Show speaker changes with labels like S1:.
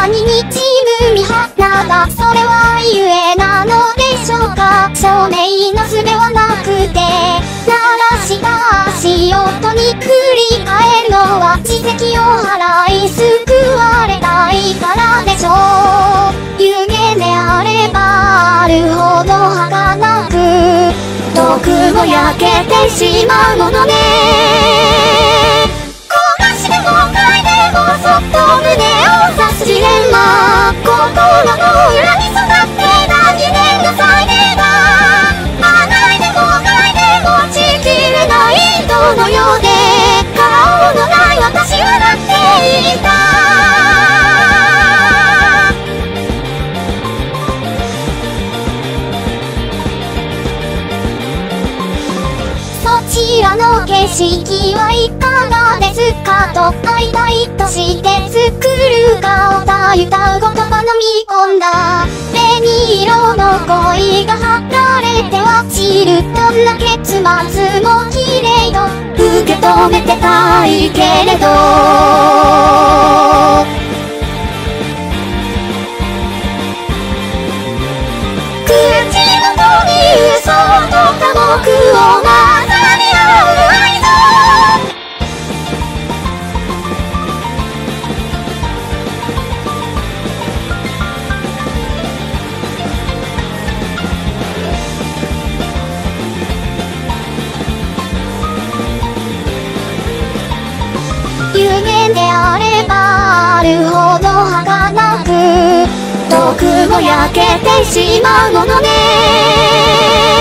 S1: 何にちむみはなだ、それはゆえなのでしょうか。証明の術はなくて、鳴らした足音に振り返るのは自責を払い救われたいからでしょう。有限であればあるほど儚く、毒も焼けてしまうものね。焦がしても嗅いでもそっと胸を刺すジレンマ、心の裏に育って何年の歳月が、離れても嗅いでもちきれない人のようで、顔のない私はなっていた。そちらの景色はいかがですかと、会いたいとして作る顔たゆたう言葉のみ込んだ紅色の恋が剥がれては散る。どんな結末も綺麗と受け止めてたいけれど、口元に嘘と寡黙を混ざり合う愛情、有限であればあるほど儚く、毒も焼けてしまうものね。